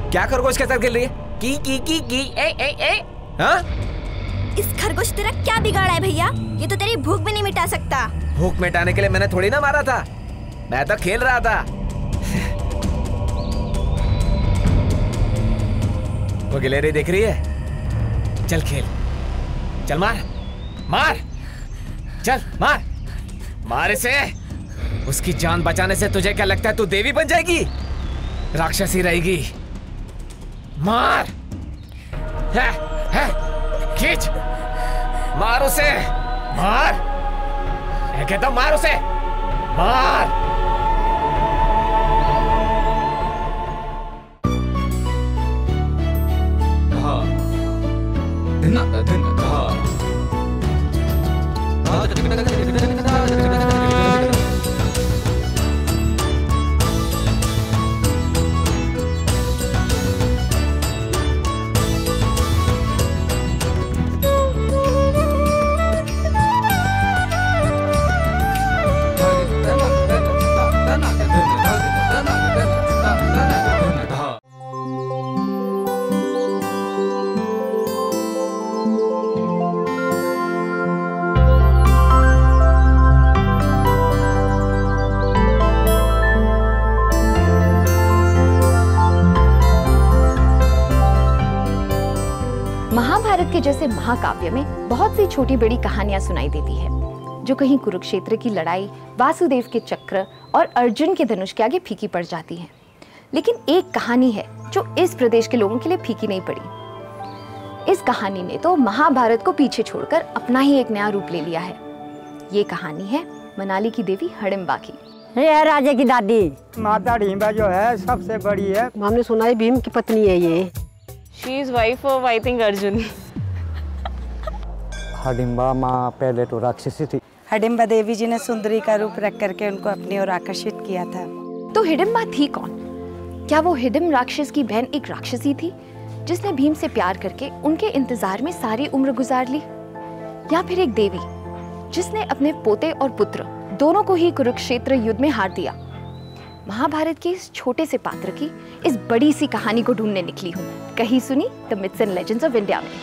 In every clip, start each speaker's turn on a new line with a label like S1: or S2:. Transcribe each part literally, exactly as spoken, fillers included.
S1: क्या खरगोश के साथ खेल रही है? की की की की ए ए ए हाँ?
S2: इस खरगोश तेरा क्या बिगाड़ा है भैया? ये तो तेरी भूख भी नहीं मिटा सकता।
S1: भूख मिटाने के लिए मैंने थोड़ी ना मारा था, मैं तो खेल रहा था। वो गिलहरी देख रही है? चल खेल, चल मार मार, चल मार मार इसे। उसकी जान बचाने से तुझे क्या लगता है तू देवी बन जाएगी? राक्षसी रहेगी। मार, है, है, खींच, मार उसे, मार, मैं कहता हूं मार उसे, मार। हाँ, धना धना हाँ।
S3: महाभारत के जैसे महाकाव्य में बहुत सी छोटी बड़ी कहानियां सुनाई देती है, जो कहीं कुरुक्षेत्र की लड़ाई, वासुदेव के चक्र और अर्जुन के धनुष के आगे फीकी पड़ जाती है। लेकिन एक कहानी है जो इस प्रदेश के लोगों के लिए फीकी नहीं पड़ी। इस कहानी ने तो महाभारत को पीछे छोड़कर अपना ही एक नया रूप ले लिया है। ये कहानी है मनाली की देवी हिडिंबा की।
S4: ये राजा की दादी
S5: माता हिडिंबा जो है सबसे बड़ी है।
S4: हमने सुना है भीम की पत्नी है ये।
S6: She is wife of I think Arjun.
S5: Hidimba माँ पहले तो राक्षसी थी।
S7: हिडिंबा देवी जी ने सुंदरी का रूप रख करके उनको अपनी ओर आकर्षित किया था।
S3: तो हिडिंबा थी कौन? क्या वो हिडिंब राक्षस की बहन एक राक्षसी थी जिसने भीम से प्यार करके उनके इंतजार में सारी उम्र गुजार ली, या फिर एक देवी जिसने अपने पोते और पुत्र दोनों को ही कुरुक्षेत्र युद्ध में हार दिया? महाभारत के इस छोटे से पात्र की इस बड़ी सी कहानी को ढूंढने निकली हूँ, कहीं सुनी the myths and legends of India में।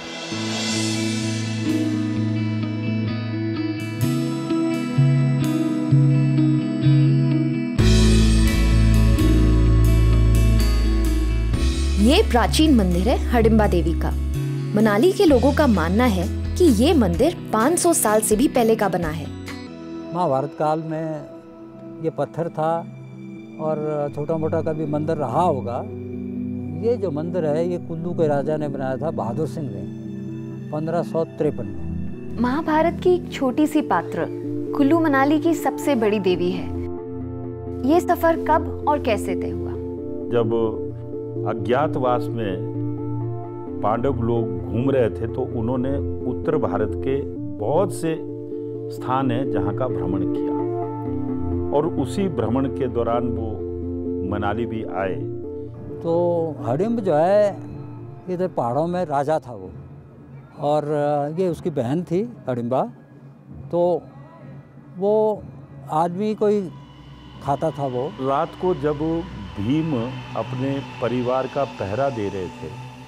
S3: ये प्राचीन मंदिर है हिडिंबा देवी का। मनाली के लोगों का मानना है कि ये मंदिर पाँच सौ साल से भी पहले का बना है।
S5: महाभारत काल में ये पत्थर था और छोटा मोटा का भी मंदिर रहा होगा। ये जो मंदिर है ये कुल्लू के राजा ने बनाया था, बहादुर सिंह ने, पंद्रह सौ तिरपन में।
S3: महाभारत की एक छोटी सी पात्र कुल्लू मनाली की सबसे बड़ी देवी है। ये सफर कब और कैसे तय हुआ?
S8: जब अज्ञातवास में पांडव लोग घूम रहे थे तो उन्होंने उत्तर भारत के बहुत से स्थान हैं जहाँ का भ्रमण किया, और उसी भ्रमण के दौरान वो मनाली भी आए।
S5: तो हिडिंब जो है इधर पहाड़ों में राजा था वो, और ये उसकी बहन थी हिडिंबा। तो वो आदमी कोई खाता था वो।
S8: रात को जब भीम अपने परिवार का पहरा दे रहे थे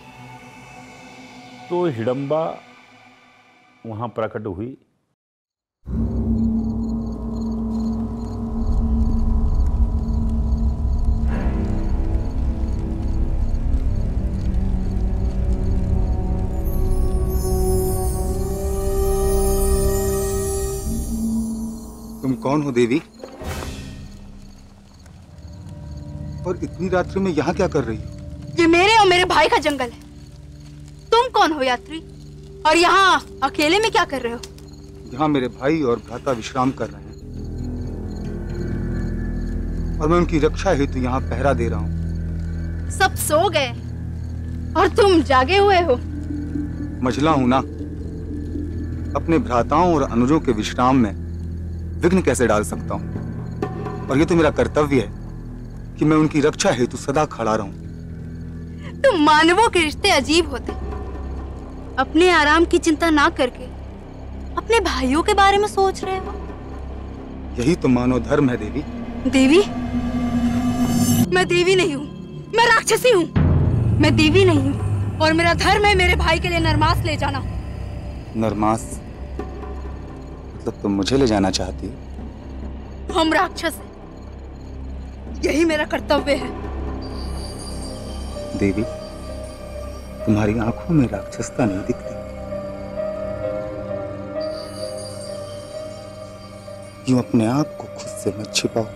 S8: तो हिडिंबा वहाँ प्रकट हुई।
S9: तुम कौन हो देवी? और इतनी रात्रि में यहाँ क्या कर रही हो?
S2: ये मेरे और मेरे भाई का जंगल है। तुम कौन हो यात्री? और यहाँ अकेले में क्या कर रहे हो?
S9: यहाँ मेरे भाई और भ्राता विश्राम कर रहे हैं और मैं उनकी रक्षा हेतु यहाँ पहरा दे रहा हूँ।
S2: सब सो गए और तुम जागे हुए हो।
S9: मझला हूं ना, अपने भ्राताओं और अनुजों के विश्राम में विघ्न कैसे डाल सकता हूँ? और ये तो मेरा कर्तव्य है कि मैं उनकी रक्षा हेतु सदा खड़ा रहूं।
S2: तुम मानवों के रिश्ते अजीब होते, अपने आराम की चिंता ना करके अपने भाइयों के बारे में सोच रहे हो।
S9: यही तो मानव धर्म है देवी।
S2: देवी? मैं देवी नहीं हूँ, मैं राक्षसी हूँ। मैं देवी नहीं हूँ और मेरा धर्म है मेरे भाई के लिए नरमास ले जाना।
S9: नरमास मतलब तुम मुझे ले जाना चाहती हो?
S2: हम राक्षस हैं, यही मेरा कर्तव्य है।
S9: देवी, तुम्हारी आंखों में राक्षसता नहीं दिखती। यूं अपने आप को खुद से मत छिपाओ।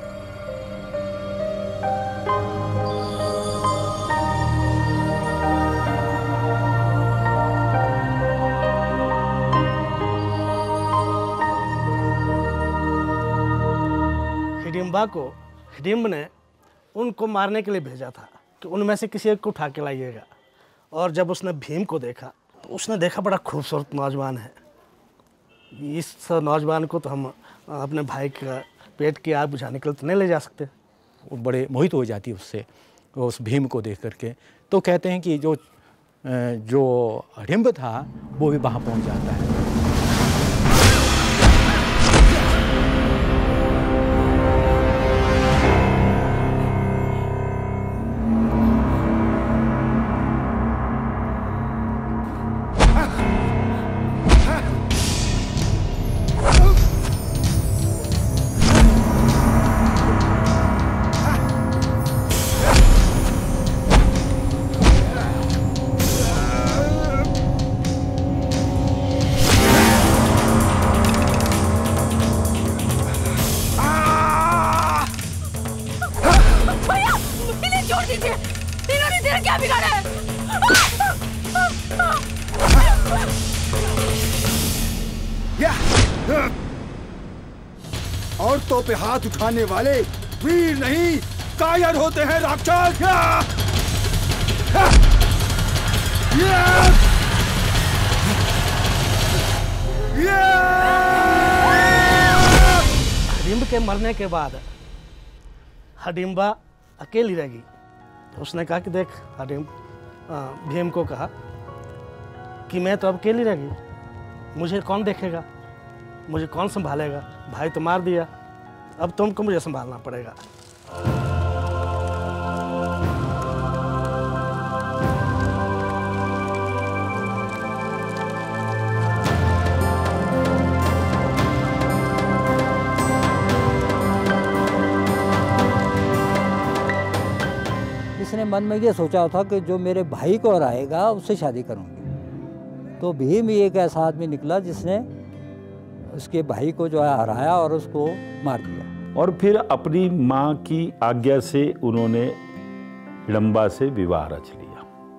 S10: हिडिंबा को हिडिंब ने उनको मारने के लिए भेजा था कि उनमें से किसी एक को उठा के लाइएगा। और जब उसने भीम को देखा तो उसने देखा बड़ा खूबसूरत नौजवान है, इस नौजवान को तो हम अपने भाई का पेट की आग बुझाने के लिए तो नहीं ले जा सकते।
S11: वो बड़े मोहित हो जाती है उससे, उस भीम को देख करके। तो कहते हैं कि जो जो हिडिंब था वो भी वहाँ पहुँच जाता है।
S12: औरतों पे हाथ उठाने वाले वीर नहीं कायर होते हैं राक्षस।
S10: हिडिंब के मरने के बाद हिडिंबा अकेली रह गई। तो उसने कहा कि देख, हिडिंब भीम को कहा कि मैं तो अब अकेली रह गई, मुझे कौन देखेगा, मुझे कौन संभालेगा, भाई तो मार दिया, अब तुमको मुझे संभालना पड़ेगा।
S5: इसने मन में ये सोचा था कि जो मेरे भाई को हराएगा उससे शादी करूंगी। तो भीम ही एक ऐसा आदमी निकला जिसने उसके भाई को जो है हराया और उसको मार दिया।
S8: और फिर अपनी माँ की आज्ञा से उन्होंने हिडिंबा से विवाह रच लिया।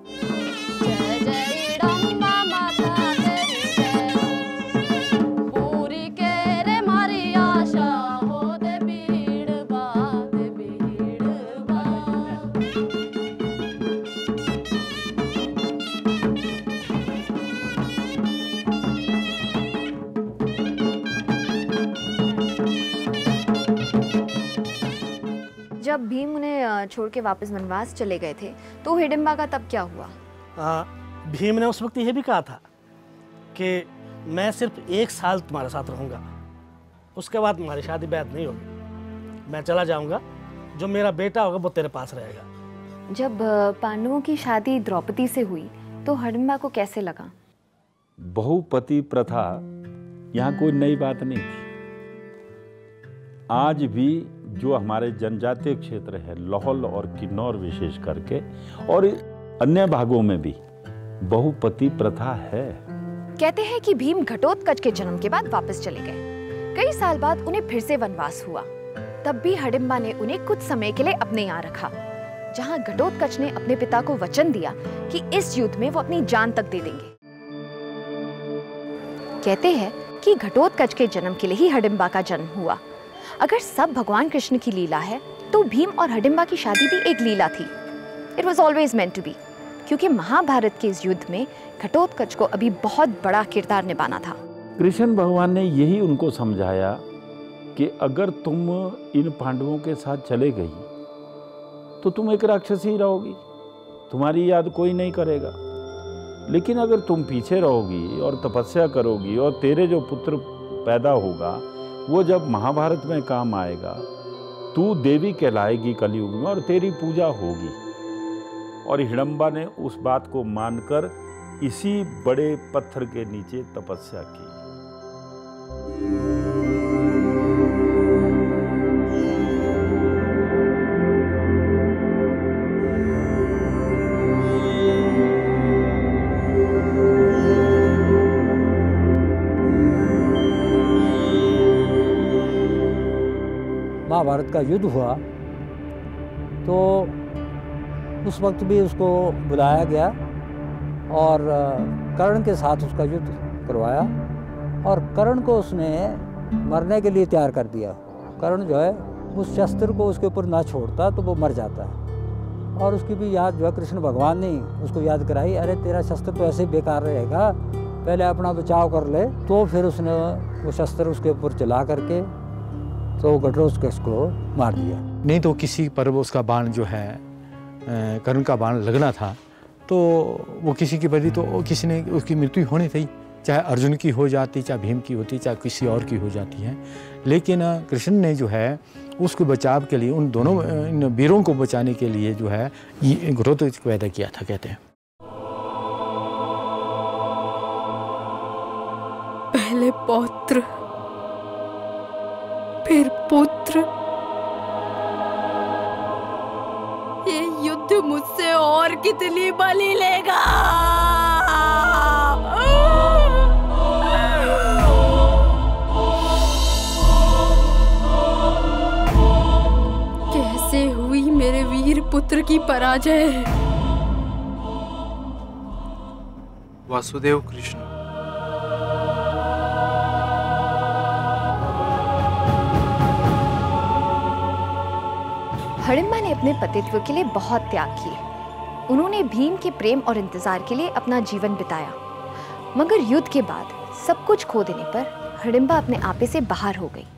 S3: जब भीम उन्हें छोड़ के वापस वनवास चले गए थे तो हिडिंबा का तब क्या हुआ?
S10: आ, भीम ने उस वक्त ये भी कहा था कि मैं सिर्फ एक साल तुम्हारे साथ रहूंगा, उसके बाद तुम्हारी शादी बैद नहीं होगी, मैं चला जाऊंगा, जो मेरा बेटा होगा वो तेरे पास रहेगा।
S3: जब पांडवों की शादी द्रौपदी से हुई तो हिडिंबा को कैसे लगा?
S8: बहुपति प्रथा यहाँ कोई नई बात नहीं थी। आज भी जो हमारे जनजातीय क्षेत्र है, लाहौल और किन्नौर विशेष करके, और अन्य भागों में भी बहुपति प्रथा है।
S3: कहते हैं कि भीम घटोत्कच के जन्म के बाद वापस चले गए। कई साल बाद उन्हें फिर से वनवास हुआ। तब भी हिडिंबा ने उन्हें कुछ समय के लिए अपने यहाँ रखा, जहाँ घटोत्कच ने अपने पिता को वचन दिया कि इस युद्ध में वो अपनी जान तक दे देंगे। कहते हैं कि घटोत्कच के जन्म के लिए ही हिडिंबा का जन्म हुआ। अगर सब भगवान कृष्ण की लीला है तो भीम और हिडिंबा की शादी भी एक लीला थी। It was always meant to be, क्योंकि महाभारत के इस युद्ध में घटोत्कच को अभी बहुत बड़ा किरदार निभाना था।
S8: कृष्ण भगवान ने यही उनको समझाया कि अगर तुम इन पांडवों के साथ चले गई तो तुम एक राक्षसी ही रहोगी, तुम्हारी याद कोई नहीं करेगा। लेकिन अगर तुम पीछे रहोगी और तपस्या करोगी और तेरे जो पुत्र पैदा होगा वो जब महाभारत में काम आएगा, तू देवी कहलाएगी कलयुग में और तेरी पूजा होगी। और हिडम्बा ने उस बात को मानकर इसी बड़े पत्थर के नीचे तपस्या की।
S5: महाभारत का युद्ध हुआ तो उस वक्त भी उसको बुलाया गया और कर्ण के साथ उसका युद्ध करवाया और कर्ण को उसने मरने के लिए तैयार कर दिया। कर्ण जो है उस शस्त्र को उसके ऊपर ना छोड़ता तो वो मर जाता है और उसकी भी याद जो है कृष्ण भगवान ने उसको याद कराई, अरे तेरा शस्त्र तो ऐसे बेकार रहेगा, पहले अपना बचाव कर ले। तो फिर उसने वो शस्त्र उसके ऊपर चला करके तो घटोत्कच को मार दिया।
S11: नहीं तो किसी पर उसका बाण जो है कर्ण का बाण लगना था तो वो किसी की बदली तो किसी ने उसकी मृत्यु होनी थी, चाहे अर्जुन की हो जाती, चाहे भीम की होती, चाहे किसी और की हो जाती है। लेकिन कृष्ण ने जो है उसको बचाव के लिए, उन दोनों इन वीरों को बचाने के लिए जो है ये घटोत्कच को पैदा किया था, कहते हैं।
S13: पहले पौत्र फिर पुत्र, ये युद्ध मुझसे और कितनी बलि लेगा? कैसे हुई मेरे वीर पुत्र की पराजय?
S14: वासुदेव कृष्ण।
S3: हिडिंबा ने अपने पतित्व के लिए बहुत त्याग किए। उन्होंने भीम के प्रेम और इंतजार के लिए अपना जीवन बिताया, मगर युद्ध के बाद सब कुछ खो देने पर हिडिंबा अपने आपे से बाहर हो गई।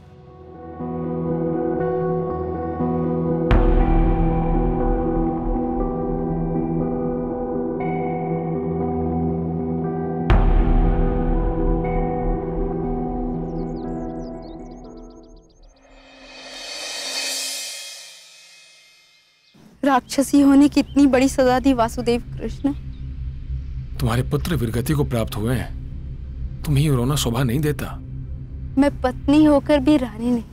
S2: राक्षसी होने की इतनी बड़ी सजा दी वासुदेव कृष्ण।
S15: तुम्हारे पुत्र वीरगति को प्राप्त हुए हैं, तुम्हें रोना शोभा नहीं देता।
S2: मैं पत्नी होकर भी रानी नहीं,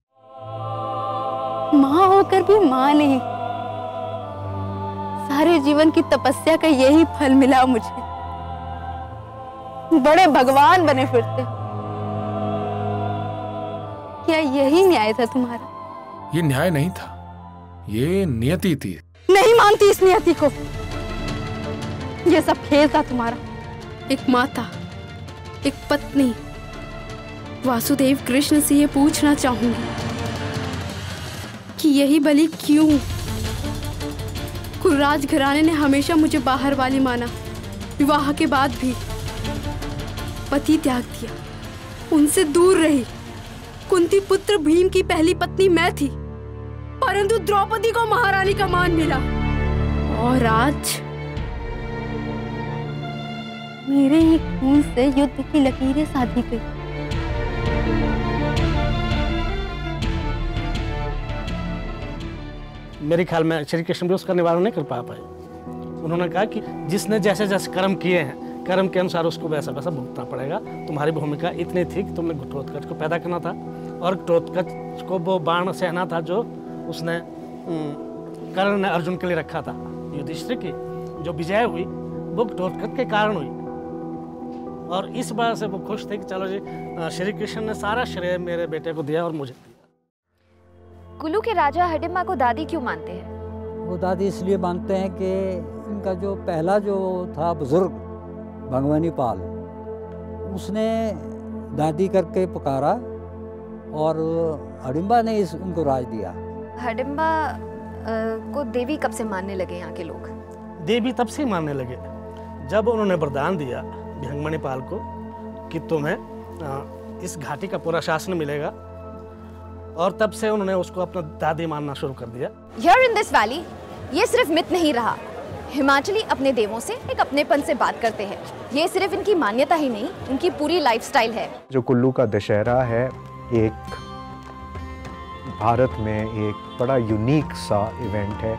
S2: माँ होकर भी माँ नहीं। सारे जीवन की तपस्या का यही फल मिला मुझे। बड़े भगवान बने फिरते। क्या यही न्याय था तुम्हारा?
S15: ये न्याय नहीं था, ये नियति थी।
S2: नहीं मानती इस नियति को। ये सब खेल था तुम्हारा।
S13: एक माता, एक पत्नी, वासुदेव कृष्ण से ये पूछना चाहूंगी कि यही बलि क्यों? कुलराज घराने ने हमेशा मुझे बाहर वाली माना। विवाह के बाद भी पति त्याग दिया, उनसे दूर रही। कुंती पुत्र भीम की पहली पत्नी मैं थी, परंतु द्रौपदी को महारानी का मान मिला। और आज
S2: मेरे ही खून से युद्ध की लकीरें साधी गई।
S10: मेरे ख्याल में श्री कृष्ण भी उसका निवारण नहीं कर पा पाए। उन्होंने कहा कि जिसने जैसे जैसे कर्म किए हैं, कर्म के अनुसार उसको वैसा वैसा भुगतना पड़ेगा। तुम्हारी भूमिका इतनी थी कि तुमने घटोत्कच को पैदा करना था और घटोत्कच को वो बाण सहना था जो उसने कर्ण ने अर्जुन के लिए रखा था। युधिष्ठिर की जो विजय हुई वो घटोत्कच के कारण हुई और इस बात से वो खुश थे कि चलो जी, श्री कृष्ण ने सारा श्रेय मेरे बेटे को दिया और मुझे दिया।
S3: कुलू के राजा हिडिंबा को दादी क्यों मानते हैं?
S5: वो दादी इसलिए मानते हैं कि इनका जो पहला जो था बुजुर्ग भंगवनी पाल, उसने दादी करके पुकारा और हिडिंबा ने इस उनको राज दिया।
S3: हिडिंबा को देवी कब से मानने लगे यहाँ के लोग?
S10: देवी तब से मानने लगे जब उन्होंने वरदान दिया भंगवनी पाल को कि तुम्हें इस घाटी का पूरा शासन मिलेगा, और तब से उन्होंने उसको अपना दादी मानना शुरू कर दिया।
S3: Here in this valley, ये सिर्फ मिथ नहीं रहा। हिमाचली अपने देवों से एक अपनेपन से बात करते हैं। ये सिर्फ इनकी मान्यता ही नहीं, इनकी पूरी लाइफस्टाइल है।
S16: जो कुल्लू का दशहरा है, एक भारत में एक बड़ा यूनिक सा इवेंट है।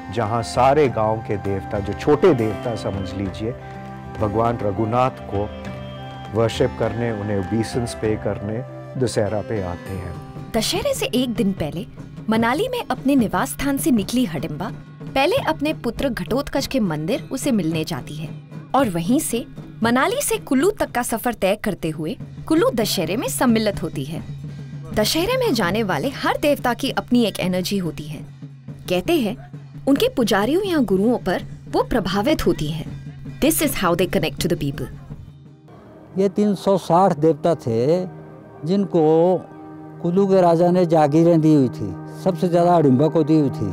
S16: जहां सारे गांव के देवता, जो छोटे देवता समझ लीजिए, भगवान रघुनाथ को वर्शिप करने, उन्हें ओबीसेंस पे करने दशहरा पे आते हैं।
S14: दशहरे से एक दिन पहले मनाली में अपने निवास स्थान से निकली हिडिंबा पहले अपने पुत्र घटोत्कच के मंदिर उसे मिलने जाती है और वहीं से मनाली से कुल्लू तक का सफर तय करते हुए कुल्लू दशहरे में सम्मिलित होती है। दशहरे में जाने वाले हर देवता की अपनी एक एनर्जी होती है। कहते हैं उनके पुजारियों या गुरुओं पर वो प्रभावित होती है। This is how they connect to the people.
S5: ये तीन सौ साठ देवता थे जिनको कुल्लू के राजा ने जागीरें दी हुई थी। सबसे ज्यादा हिडिंबा को दी हुई थी।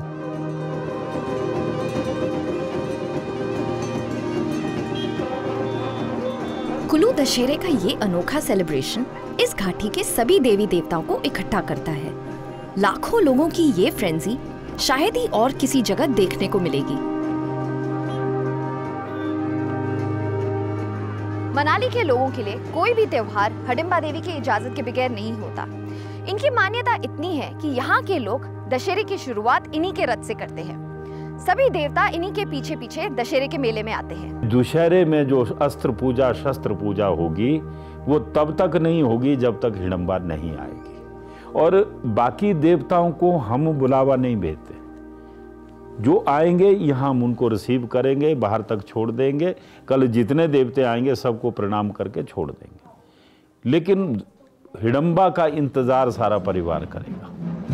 S14: कुल्लू दशहरे का ये अनोखा सेलिब्रेशन इस घाटी के सभी देवी देवताओं को इकट्ठा करता है। लाखों लोगों की ये फ्रेंजी शायद ही और किसी जगह देखने को मिलेगी।
S3: मनाली के लोगों के लिए कोई भी त्योहार हिडिंबा देवी की इजाजत के बगैर नहीं होता। इनकी मान्यता इतनी है कि यहाँ के लोग दशहरे की शुरुआत इन्हीं के रथ से करते हैं। सभी देवता इन्हीं के पीछे पीछे दशहरे के मेले में आते हैं।
S8: दशहरे में जो अस्त्र पूजा, शस्त्र पूजा होगी वो तब तक नहीं होगी जब तक हिडिंबा नहीं आएगी। और बाकी देवताओं को हम बुलावा नहीं भेजते। जो आएंगे यहाँ हम उनको रिसीव करेंगे, बाहर तक छोड़ देंगे। कल जितने देवते आएंगे सबको प्रणाम करके छोड़ देंगे। लेकिन हिडिंबा का इंतजार सारा परिवार करेगा।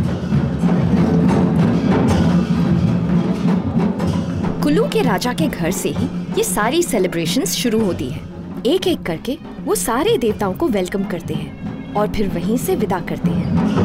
S14: कुल्लू के राजा के घर से ही ये सारी सेलिब्रेशंस शुरू होती है। एक एक करके वो सारे देवताओं को वेलकम करते हैं और फिर वहीं से विदा करते हैं।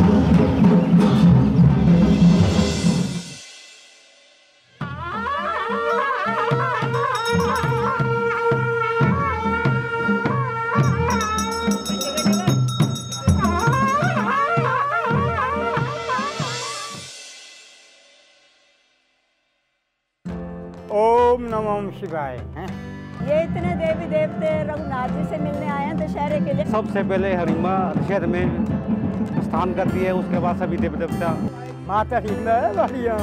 S17: ओम नमः शिवाय।
S18: ये इतने देवी देवते रघुनाथ जी से मिलने आए हैं दशहरे के लिए।
S17: सबसे पहले हिडिंबा दशहरे में स्थान करती है, उसके बाद सभी देवी देवता। माता हिडिंबा बढ़िया।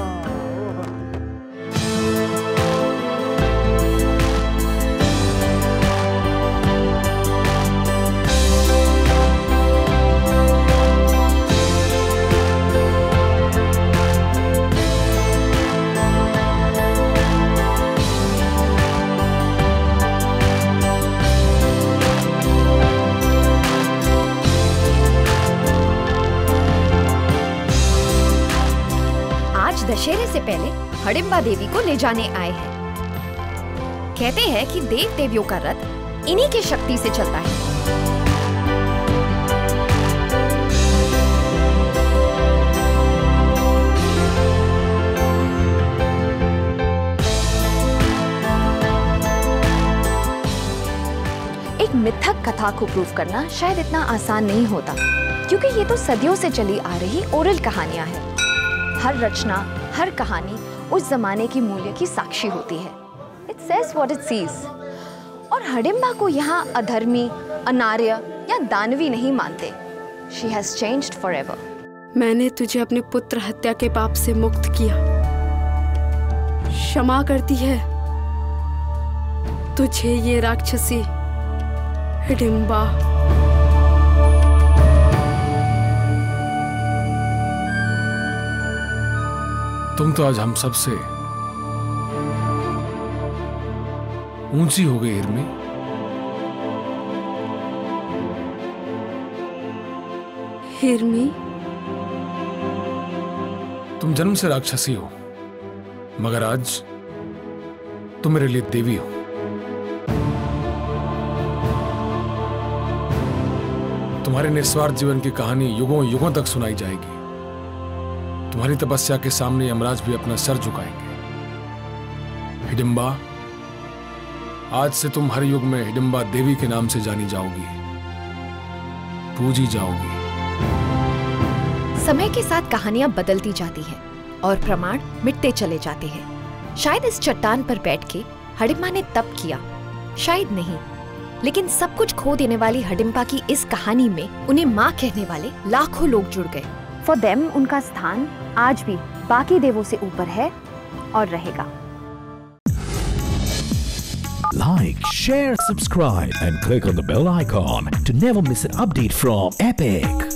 S14: दशहरे से पहले हिडिंबा देवी को ले जाने आए हैं। कहते हैं कि देव देवियों का रथ इन्हीं की शक्ति से चलता है। एक मिथक कथा को प्रूव करना शायद इतना आसान नहीं होता, क्योंकि ये तो सदियों से चली आ रही ओरल कहानियां हैं। हर रचना, हर कहानी उस जमाने की मूल्य की साक्षी होती है। It says what it sees। और हिडिंबा को यहाँ अधर्मी, अनार्य या दानवी नहीं मानते। She has changed forever।
S13: मैंने तुझे अपने पुत्र हत्या के पाप से मुक्त किया। क्षमा करती है तुझे ये राक्षसी हिडिंबा।
S15: तुम तो आज हम सबसे ऊंची हो गई हिरमी।
S13: हिरमी,
S15: तुम जन्म से राक्षसी हो, मगर आज तुम मेरे लिए देवी हो। तुम्हारे निस्वार्थ जीवन की कहानी युगों युगों तक सुनाई जाएगी। तुम्हारी तपस्या के सामने यमराज भी अपना सर झुकाएंगे। हिडिंबा, आज से तुम हर युग में हिडिंबा देवी के नाम से जानी जाओगी, पूजी जाओगी।
S14: समय के साथ कहानियां बदलती जाती हैं और प्रमाण मिटते चले जाते हैं। शायद इस चट्टान पर बैठ के हिडिंबा ने तप किया, शायद नहीं, लेकिन सब कुछ खो देने वाली हिडिंबा की इस कहानी में उन्हें माँ कहने वाले लाखों लोग जुड़ गए।
S3: फॉर देम उनका स्थान आज भी बाकी देवों से ऊपर है और रहेगा।
S19: Like, share, subscribe and click on the bell icon to never miss an update from Epic.